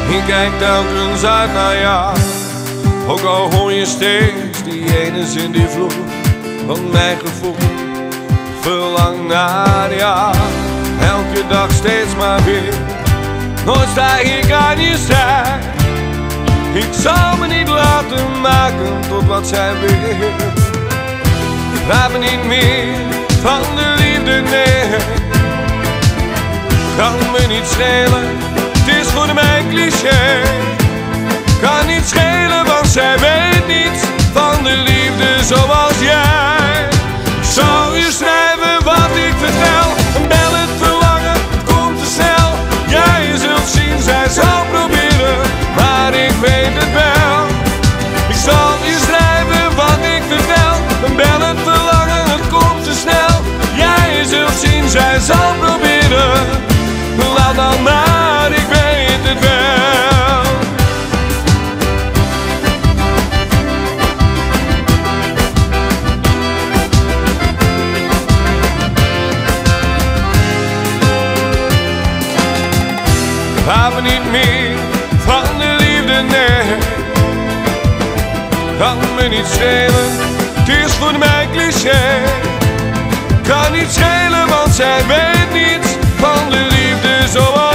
Ik kijk telkens uit naar jou, ook al hoor je steeds die ene zin die vloeit. Want mijn gevoel verlangt naar jou, elke dag steeds maar weer. Nooit sta ik aan je zij, ik zal me niet laten maken tot wat zij wil. Laat me niet meer van de liefde, nee. Kan me niet schelen, het is voor mij cliché. Kan niet schelen, want zij weet niets van de liefde zoals jij. Zou je schrijven wat ik vertel, bel het verlangen, het komt te snel. Jij zult zien, zij zal proberen, maar ik weet het wel. Ik zal je schrijven wat ik vertel, bel het verlangen, het komt te snel. Jij zult zien, zij zal proberen, laat dan maar, ik weet het wel. Laat me niet meer van de liefde, nee. Kan me niet schelen, het is voor mij cliché. Kan niet schelen, want zij weet niets van de liefde zoals